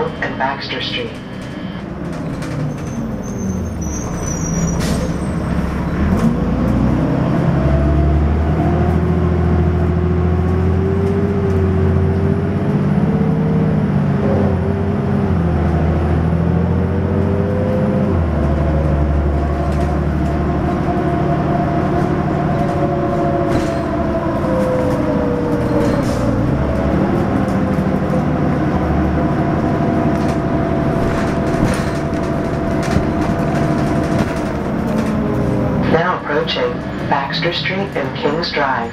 and Baxter Street. Approaching Baxter Street and Kings Drive.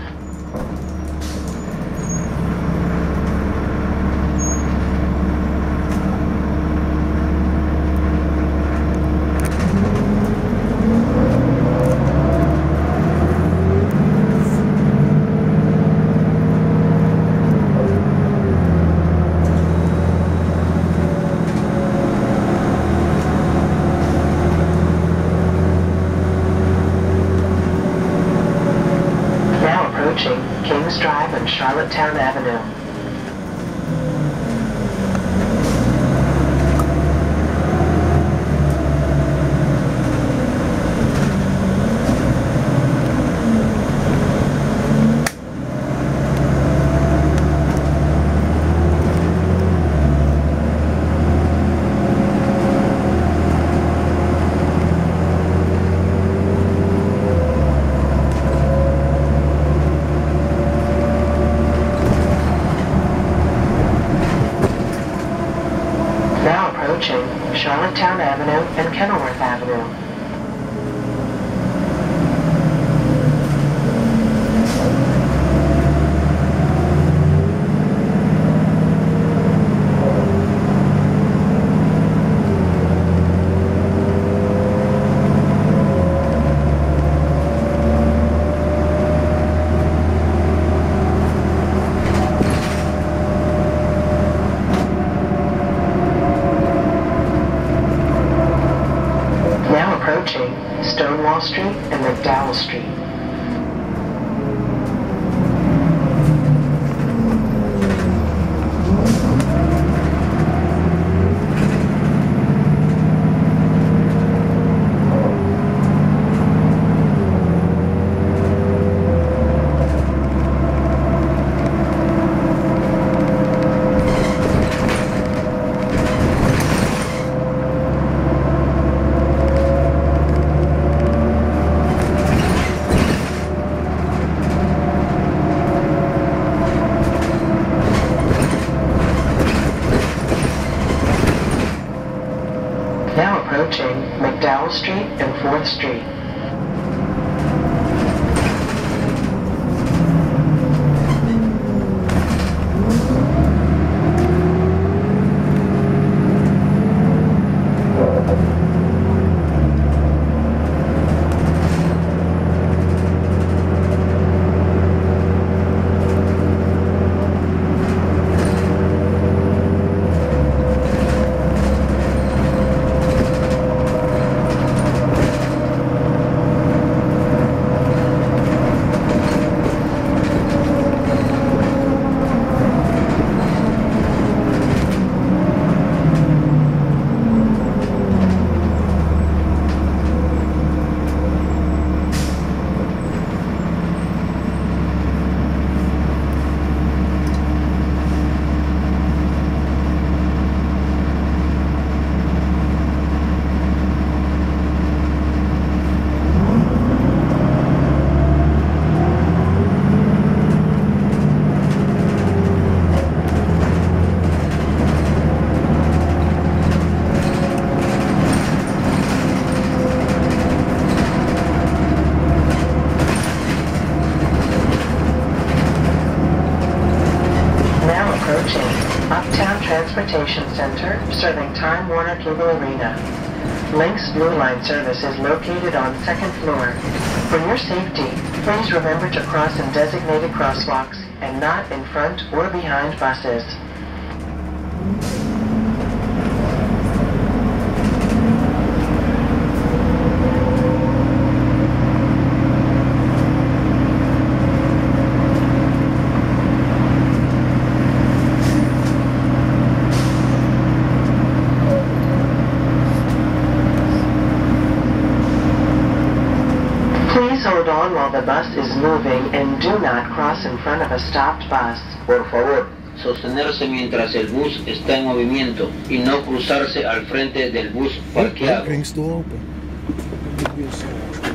Kings Drive and Charlottetown Avenue. Charlottetown Avenue and Kenilworth Avenue. Approaching Stonewall Street and McDowell Street. Approaching McDowell Street and 4th Street. Transportation Center, serving Time Warner Cable Arena. Link's Blue Line service is located on 2nd floor. For your safety, please remember to cross in designated crosswalks and not in front or behind buses. on while the bus is moving and do not cross in front of a stopped bus. Por favor, sostenerse mientras el bus está en movimiento y no cruzarse al frente del bus parqueado. Ring's still open.